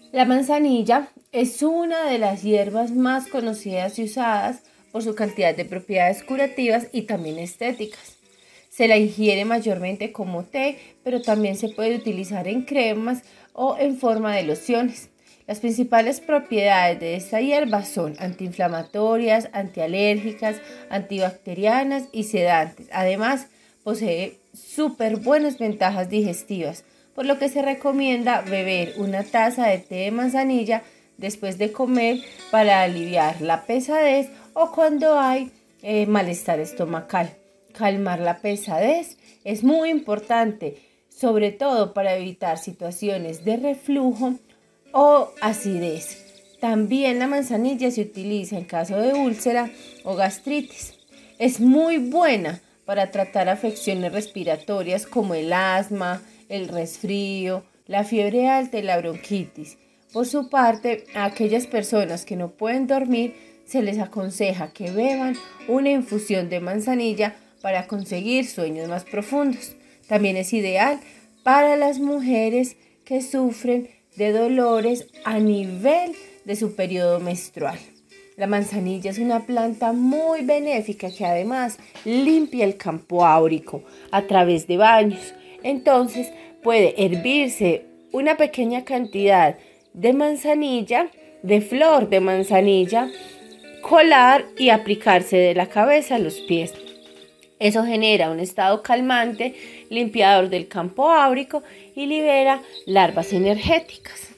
La manzanilla es una de las hierbas más conocidas y usadas por su cantidad de propiedades curativas y también estéticas. Se la ingiere mayormente como té, pero también se puede utilizar en cremas o en forma de lociones. Las principales propiedades de esta hierba son antiinflamatorias, antialérgicas, antibacterianas y sedantes. Además, posee súper buenas ventajas digestivas, por lo que se recomienda beber una taza de té de manzanilla después de comer para aliviar la pesadez o cuando hay malestar estomacal. Calmar la pesadez es muy importante, sobre todo para evitar situaciones de reflujo o acidez. También la manzanilla se utiliza en caso de úlcera o gastritis. Es muy buena para tratar afecciones respiratorias como el asma, el resfrío, la fiebre alta y la bronquitis. Por su parte, a aquellas personas que no pueden dormir, se les aconseja que beban una infusión de manzanilla para conseguir sueños más profundos. También es ideal para las mujeres que sufren de dolores a nivel de su periodo menstrual. La manzanilla es una planta muy benéfica que además limpia el campo áurico a través de baños. Entonces puede hervirse una pequeña cantidad de manzanilla, de flor de manzanilla, colar y aplicarse de la cabeza a los pies. Eso genera un estado calmante, limpiador del campo áurico y libera larvas energéticas.